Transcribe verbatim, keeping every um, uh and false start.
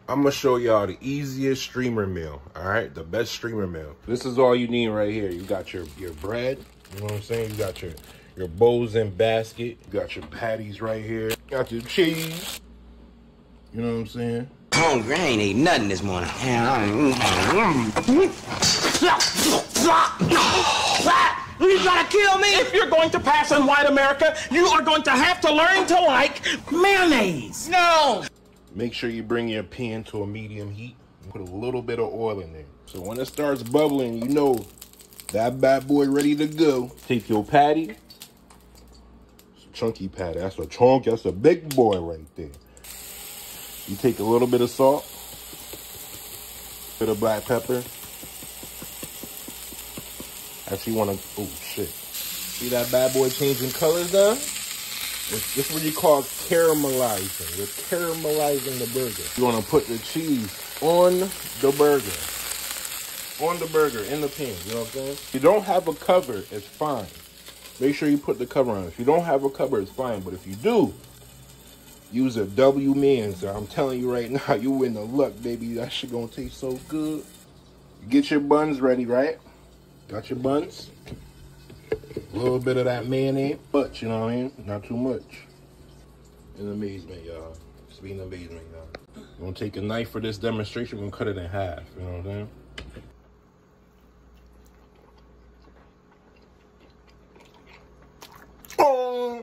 I'm gonna show y'all the easiest streamer meal, all right? The best streamer meal. This is all you need right here. You got your, your bread, you know what I'm saying? You got your, your bowls and basket. You got your patties right here. You got your cheese, you know what I'm saying? Hungry, I ain't ate nothing this morning. You gonna kill me? If you're going to pass in white America, you are going to have to learn to like mayonnaise. No! Make sure you bring your pan to a medium heat. Put a little bit of oil in there. So when it starts bubbling, you know that bad boy ready to go. Take your patty. It's a chunky patty. That's a chunk. That's a big boy right there. You take a little bit of salt. Bit of black pepper. Actually, you want to, oh shit. See that bad boy changing colors now? It's, this is what you call caramelizing. You're caramelizing the burger. You want to put the cheese on the burger. On the burger, in the pan, you know what I'm saying? If you don't have a cover, it's fine. Make sure you put the cover on. If you don't have a cover, it's fine. But if you do, use a W Means. I'm telling you right now, you in the luck, baby. That shit gonna taste so good. Get your buns ready, right? Got your buns? A little bit of that mayonnaise, but you know what I mean? Not too much. An amazement, y'all. It's been an amazement, y'all. I'm gonna take a knife for this demonstration. We're gonna cut it in half, you know what I'm saying?